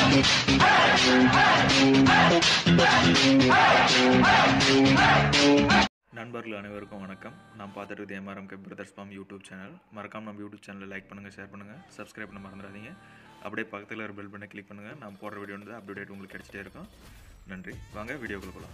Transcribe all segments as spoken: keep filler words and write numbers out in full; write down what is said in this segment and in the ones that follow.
நண்பர்கள் அனைவருக்கும் வணக்கம். நான் பார்த்துட்டு இருக்குது MRM K brothers farm YouTube channel. மறக்காம நம்ம யூடியூப் சேனலை லைக் பண்ணுங்கள், ஷேர் பண்ணுங்கள், சப்ஸ்கிரைப் பண்ண மறந்துடாதீங்க. அப்படியே பக்கத்தில் ஒரு பெல் பண்ணி கிளிக் பண்ணுங்கள். நான் போடுற வீடியோ வந்து அப்டேட் உங்களுக்கு கிடைச்சிட்டே இருக்கும். நன்றி. வாங்க வீடியோக்குள்ள போகலாம்.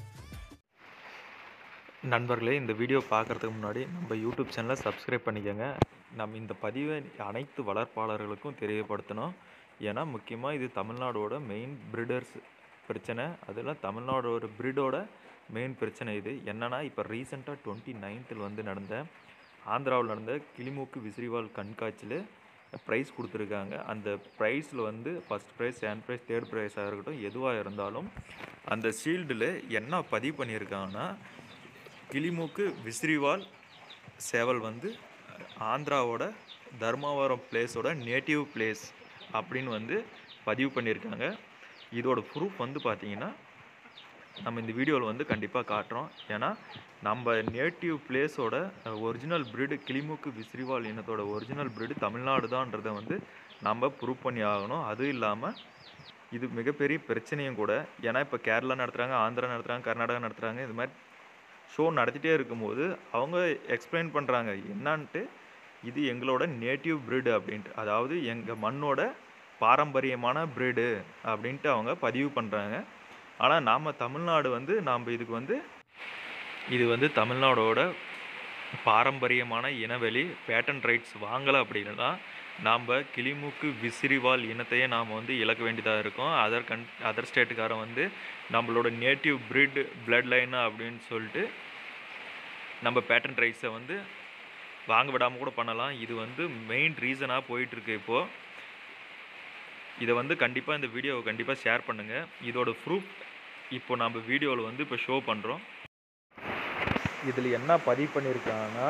நண்பர்களே, இந்த வீடியோ பார்க்குறதுக்கு முன்னாடி நம்ம யூடியூப் சேனலை சப்ஸ்கிரைப் பண்ணிக்கோங்க. நம்ம இந்த பதிவை அனைத்து வளர்ப்பாளர்களுக்கும் தெரியப்படுத்தணும். ஏன்னா முக்கியமாக இது தமிழ்நாடோட மெயின் பிரீடர்ஸ் பிரச்சனை. அதெல்லாம் தமிழ்நாடோட பிரீடோட மெயின் பிரச்சனை. இது என்னென்னா, இப்போ ரீசெண்டாக டுவெண்ட்டி நைன்த்தில் வந்து நடந்த ஆந்திராவில் நடந்த கிளிமூக்கு விசிறிவால் கண்காட்சியில் ப்ரைஸ் கொடுத்துருக்காங்க. அந்த ப்ரைஸில் வந்து first prize, second prize, third ப்ரைஸாக இருக்கட்டும், எதுவாக இருந்தாலும் அந்த ஷீல்டில் என்ன பதிவு பண்ணியிருக்காங்கன்னா, கிளிமூக்கு விசிறிவால் சேவல் வந்து ஆந்திராவோட தர்மாவரம் பிளேஸோட நேட்டிவ் பிளேஸ் அப்படின்னு வந்து பதிவு பண்ணியிருக்காங்க. இதோட ப்ரூஃப் வந்து பார்த்திங்கன்னா நம்ம இந்த வீடியோவில் வந்து கண்டிப்பாக காட்டுறோம். ஏன்னா நம்ம நேட்டிவ் பிளேஸோட ஒரிஜினல் ப்ரீடு கிளிமூக்கு விசிறிவால் இனத்தோட ஒரிஜினல் ப்ரீடு தமிழ்நாடு தான்றதை வந்து நம்ம ப்ரூவ் பண்ணி ஆகணும். அதுவும் இல்லாமல் இது மிகப்பெரிய பிரச்சனையும் கூட. ஏன்னா இப்போ கேரளா நடத்துகிறாங்க, ஆந்திரா நடத்துகிறாங்க, கர்நாடகா நடத்துகிறாங்க. இது மாதிரி ஷோ நடத்திட்டே இருக்கும்போது அவங்க எக்ஸ்பிளைன் பண்ணுறாங்க என்னான்ட்டு, இது எங்களோட நேட்டிவ் ப்ரீடு அப்படின்ட்டு, அதாவது எங்கள் மண்ணோட பாரம்பரியமான ப்ரீடு அப்படின்ட்டு அவங்க பதிவு பண்ணுறாங்க. ஆனால் நாம் தமிழ்நாடு வந்து நாம் இதுக்கு வந்து இது வந்து தமிழ்நாடோட பாரம்பரியமான இனவெளி பேட்டன் ரைட்ஸ் வாங்கலை அப்படின்னா நாம் கிளிமூக்கு விசிறிவால் இனத்தையே நாம் வந்து இழக்க வேண்டியதாக இருக்கும். அதர் கன் அதர் ஸ்டேட்டுக்காரன் வந்து நம்மளோட நேட்டிவ் ப்ரீட் பிளட் லைனு அப்படின்னு சொல்லிட்டு நம்ம பேட்டன் ரைட்ஸை வந்து வாங்க விடாமல் கூட பண்ணலாம். இது வந்து மெயின் ரீசனாக போயிட்டுருக்கு. இப்போது இதை வந்து கண்டிப்பாக இந்த வீடியோவை கண்டிப்பாக ஷேர் பண்ணுங்கள். இதோட ப்ரூஃப் இப்போ நம்ம வீடியோவில் வந்து இப்போ ஷோ பண்ணுறோம். இதில் என்ன பதிவு பண்ணியிருக்காங்கன்னா,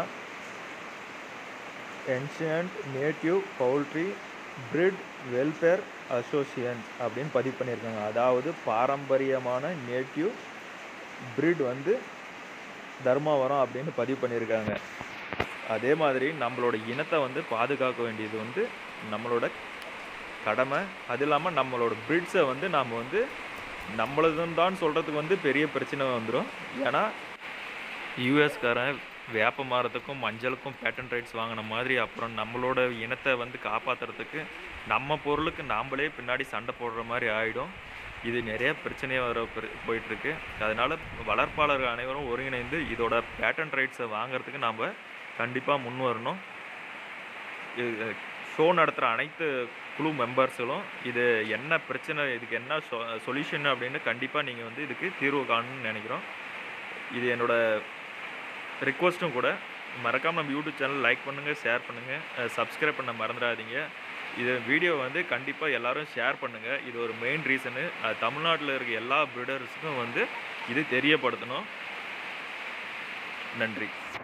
ancient native poultry breed welfare association அப்படின்னு பதிவு பண்ணியிருக்காங்க. அதாவது பாரம்பரியமான நேட்டிவ் பிரிட் வந்து தர்மாவரம் அப்படின்னு பதிவு பண்ணியிருக்காங்க. அதே மாதிரி நம்மளோட இனத்தை வந்து பாதுகாக்க வேண்டியது வந்து நம்மளோட கடமை. அது இல்லாமல் நம்மளோட பிரிட்ஸை வந்து நாம் வந்து நம்மளதுன்னு தான் சொல்கிறதுக்கு வந்து பெரிய பிரச்சனை வந்துடும். ஏன்னா யூஎஸ்காரன் வேப்ப மரத்துக்கும் மஞ்சளுக்கும் பேட்டன் ரைட்ஸ் வாங்கின மாதிரி அப்புறம் நம்மளோட இனத்தை வந்து காப்பாற்றுறதுக்கு நம்ம பொருளுக்கு நாம்ளே பின்னாடி சண்டை போடுற மாதிரி ஆகிடும். இது நிறைய பிரச்சனையாக வர போயிட்டுருக்கு. அதனால் வளர்ப்பாளர்கள் அனைவரும் ஒருங்கிணைந்து இதோட பேட்டன் ரைட்ஸை வாங்கிறதுக்கு நாம் கண்டிப்பாக முன் வரணும். ஷோ நடத்துகிற அனைத்து குழு மெம்பர்ஸுகளும் இது என்ன பிரச்சனை, இதுக்கு என்ன சொ சொல்யூஷன் அப்படின்னு கண்டிப்பாக நீங்கள் வந்து இதுக்கு தீர்வு காணணும்னு நினைக்கிறோம். இது என்னோடய ரிக்வஸ்ட்டும் கூட. மறக்காமல் நம்ம யூடியூப் சேனல் லைக் பண்ணுங்கள், ஷேர் பண்ணுங்கள், சப்ஸ்கிரைப் பண்ண மறந்துடாதீங்க. இது வீடியோ வந்து கண்டிப்பாக எல்லோரும் ஷேர் பண்ணுங்கள். இது ஒரு மெயின் ரீசனு. தமிழ்நாட்டில் இருக்க எல்லா ப்ரீடர்ஸுக்கும் வந்து இது தெரியப்படுத்தணும். நன்றி.